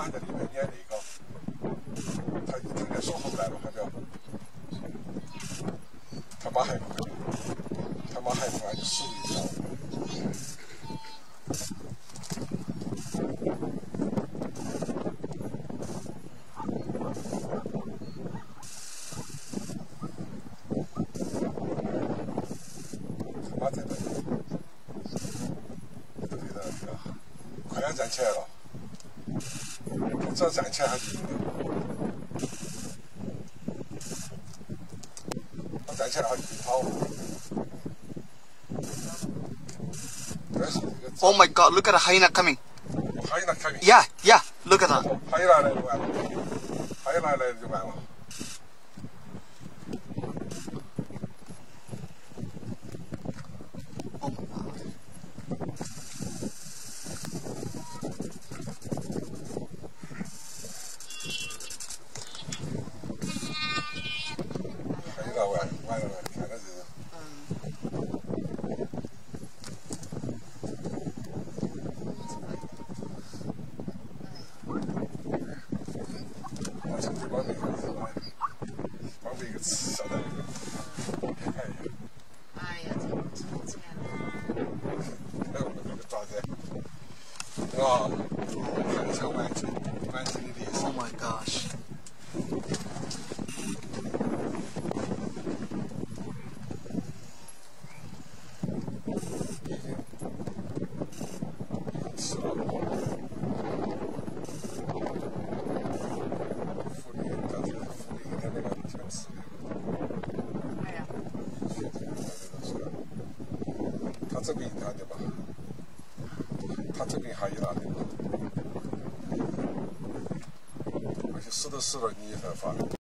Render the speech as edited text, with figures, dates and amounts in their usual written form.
还在里面，你还那个，他应该说回来了，还不要？他妈还不回来，他妈还不回来就死了一条。他妈在那里，对的，快点站起来了。 只要站起来，他就赢了。他站起来，他就跑。 Oh my God! Look at the hyena coming. Hyena coming. Yeah, yeah. Look at that. 海来了就完了，海来了就完了。 Oh my God. 完了，看到这个。我从这帮那个帮那个吃下来。 哎呀，这那个爪子，啊，看成完整的历史。 Oh my gosh. 他这边看的吧，他这边还有那的吧，而且死都死了，你才发的。